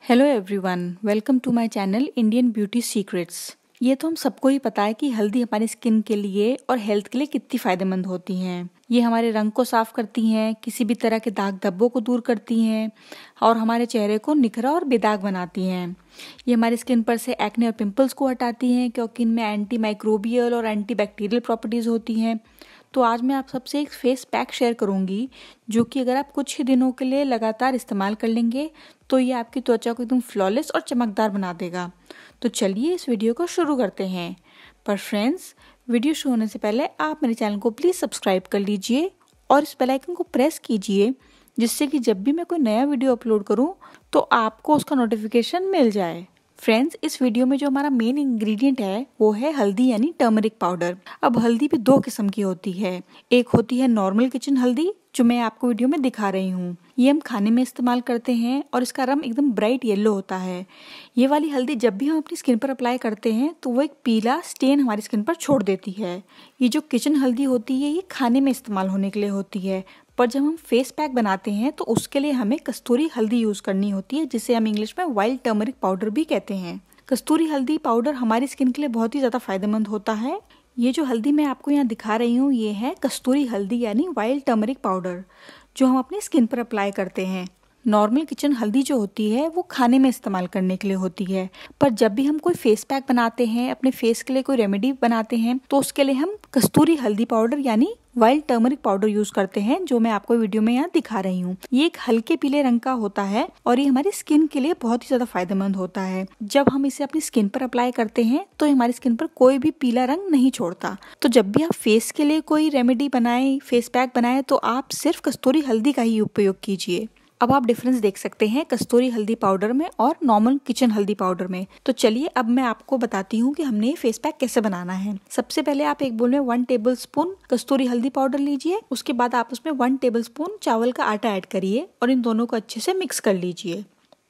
Hello everyone, welcome to my channel Indian beauty secrets. ये तो हम सबको ही पता है कि हल्दी हमारी स्किन के लिए और हेल्थ के लिए कितनी फायदेमंद होती हैं। ये हमारे रंग को साफ करती हैं, किसी भी तरह के दाग धब्बों को दूर करती हैं और हमारे चेहरे को निखरा और बेदाग बनाती हैं। ये हमारी स्किन पर से एक्ने और पिंपल्स को हटाती हैं क्योंकि इनमें एंटी माइक्रोबियल और एंटी बैक्टीरियल प्रॉपर्टीज़ होती हैं। तो आज मैं आप सबसे एक फेस पैक शेयर करूंगी जो कि अगर आप कुछ ही दिनों के लिए लगातार इस्तेमाल कर लेंगे तो ये आपकी त्वचा को एकदम फ्लॉलेस और चमकदार बना देगा। तो चलिए इस वीडियो को शुरू करते हैं। पर फ्रेंड्स, वीडियो शुरू होने से पहले आप मेरे चैनल को प्लीज़ सब्सक्राइब कर लीजिए और इस बेल आइकन को प्रेस कीजिए जिससे कि जब भी मैं कोई नया वीडियो अपलोड करूं तो आपको उसका नोटिफिकेशन मिल जाए। फ्रेंड्स, इस वीडियो में जो हमारा मेन इंग्रेडिएंट है वो है हल्दी यानी टर्मरिक पाउडर। अब हल्दी भी दो किस्म की होती है। एक होती है नॉर्मल किचन हल्दी जो मैं आपको वीडियो में दिखा रही हूँ। ये हम खाने में इस्तेमाल करते हैं और इसका रंग एकदम ब्राइट येलो होता है। ये वाली हल्दी जब भी हम अपनी स्किन पर अप्लाई करते हैं तो वो एक पीला स्टेन हमारी स्किन पर छोड़ देती है। ये जो किचन हल्दी होती है ये खाने में इस्तेमाल होने के लिए होती है, पर जब हम फेस पैक बनाते हैं तो उसके लिए हमें कस्तूरी हल्दी यूज करनी होती है जिसे हम इंग्लिश में वाइल्ड टर्मरिक पाउडर भी कहते हैं। कस्तूरी हल्दी पाउडर हमारी स्किन के लिए बहुत ही ज्यादा फायदेमंद होता है। ये जो हल्दी मैं आपको यहाँ दिखा रही हूँ ये है कस्तूरी हल्दी यानी वाइल्ड टर्मरिक पाउडर जो हम अपनी स्किन पर अप्लाई करते हैं। नॉर्मल किचन हल्दी जो होती है वो खाने में इस्तेमाल करने के लिए होती है, पर जब भी हम कोई फेस पैक बनाते हैं, अपने फेस के लिए कोई रेमेडी बनाते हैं तो उसके लिए हम कस्तूरी हल्दी पाउडर यानी वाइल्ड टर्मरिक पाउडर यूज करते हैं जो मैं आपको वीडियो में यहाँ दिखा रही हूँ। ये एक हल्के पीले रंग का होता है और ये हमारी स्किन के लिए बहुत ही ज्यादा फायदेमंद होता है। जब हम इसे अपनी स्किन पर अप्लाई करते हैं तो हमारी स्किन पर कोई भी पीला रंग नहीं छोड़ता। तो जब भी आप फेस के लिए कोई रेमेडी बनाए, फेस पैक बनाए तो आप सिर्फ कस्तूरी हल्दी का ही उपयोग कीजिए। अब आप डिफरेंस देख सकते हैं कस्तूरी हल्दी पाउडर में और नॉर्मल किचन हल्दी पाउडर में। तो चलिए अब मैं आपको बताती हूँ कि हमने फेस पैक कैसे बनाना है। सबसे पहले आप एक बोल में 1 टेबलस्पून कस्तूरी हल्दी पाउडर लीजिए। उसके बाद आप उसमें 1 टेबलस्पून चावल का आटा ऐड करिए और इन दोनों को अच्छे से मिक्स कर लीजिए।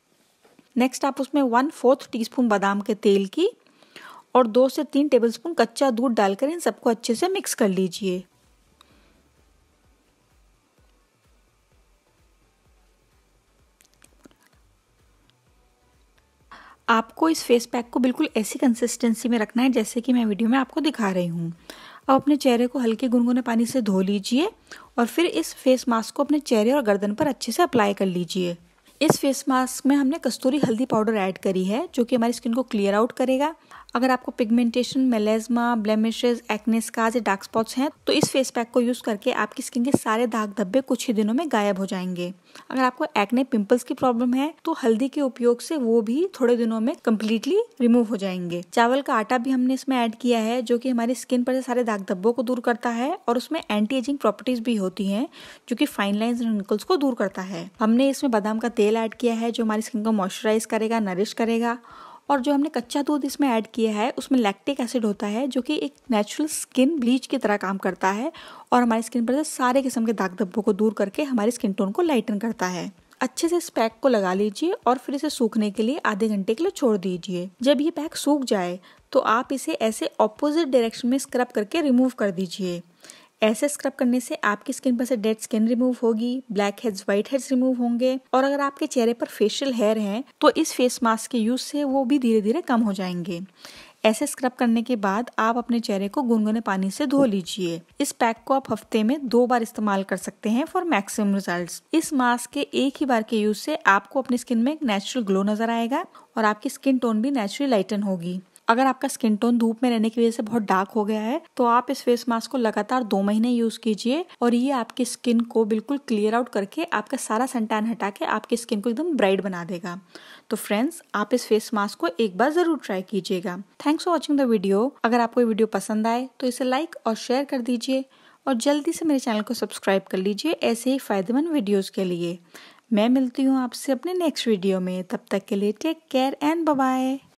नेक्स्ट आप उसमें 1/4 टीस्पून बादाम के तेल की और 2 से 3 टेबलस्पून कच्चा दूध डालकर इन सबको अच्छे से मिक्स कर लीजिए। आपको इस फेस पैक को बिल्कुल ऐसी कंसिस्टेंसी में रखना है जैसे कि मैं वीडियो में आपको दिखा रही हूँ। अब अपने चेहरे को हल्के गुनगुने पानी से धो लीजिए और फिर इस फेस मास्क को अपने चेहरे और गर्दन पर अच्छे से अप्लाई कर लीजिए। इस फेस मास्क में हमने कस्तूरी हल्दी पाउडर ऐड करी है जो कि हमारी स्किन को क्लियर आउट करेगा। अगर आपको pigmentation, melasma, blemishes, acne scars या डार्क स्पॉट्स हैं तो इस फेस पैक को यूज करके आपकी स्किन के सारे दाग धब्बे कुछ ही दिनों में गायब हो जाएंगे। अगर आपको एक्ने, पिंपल्स की प्रॉब्लम है तो हल्दी के उपयोग से वो भी थोड़े दिनों में कम्प्लीटली रिमूव हो जाएंगे। चावल का आटा भी हमने इसमें ऐड किया है जो कि हमारी स्किन पर से सारे दाग धब्बों को दूर करता है और उसमें एंटी एजिंग प्रॉपर्टीज भी होती हैं जो कि फाइन लाइंस और रिंकल्स को दूर करता है। हमने इसमें बादाम का तेल ऐड किया है जो हमारी स्किन को मॉइस्चराइज करेगा, नरिश करेगा। और जो हमने कच्चा दूध इसमें ऐड किया है उसमें लैक्टिक एसिड होता है जो कि एक नेचुरल स्किन ब्लीच की तरह काम करता है और हमारी स्किन पर से सारे किस्म के दाग धब्बों को दूर करके हमारी स्किन टोन को लाइटन करता है। अच्छे से इस पैक को लगा लीजिए और फिर इसे सूखने के लिए आधे घंटे के लिए छोड़ दीजिए। जब ये पैक सूख जाए तो आप इसे ऐसे ऑपोजिट डायरेक्शन में स्क्रब करके रिमूव कर दीजिए। ऐसे स्क्रब करने से आपकी स्किन पर से डेड स्किन रिमूव होगी, black heads, white heads remove होंगे और अगर आपके चेहरे पर फेशियल हेयर हैं तो इस फेस मास्क के यूज से वो भी धीरे धीरे कम हो जाएंगे। ऐसे स्क्रब करने के बाद आप अपने चेहरे को गुनगुने पानी से धो लीजिए। इस पैक को आप हफ्ते में 2 बार इस्तेमाल कर सकते हैं फॉर मैक्सिमम रिजल्ट्स। इस मास्क के एक ही बार के यूज से आपको अपनी स्किन में एक नेचुरल ग्लो नजर आएगा और आपकी स्किन टोन भी नेचुरली लाइटन होगी। अगर आपका स्किन टोन धूप में रहने की वजह से बहुत डार्क हो गया है तो आप इस फेस मास्क को लगातार 2 महीने यूज कीजिए और ये आपकी स्किन को बिल्कुल क्लियर आउट करके आपका सारा सनटैन हटा के आपकी स्किन को एकदम ब्राइट बना देगा। तो फ्रेंड्स, आप इस फेस मास्क को एक बार जरूर ट्राई कीजिएगा। Thanks for watching the video. अगर आपको ये वीडियो पसंद आए तो इसे लाइक और शेयर कर दीजिए और जल्दी से मेरे चैनल को सब्सक्राइब कर लीजिए ऐसे ही फायदेमंद वीडियोज के लिए। मैं मिलती हूँ आपसे अपने नेक्स्ट वीडियो में। तब तक के लिए take care and bye bye.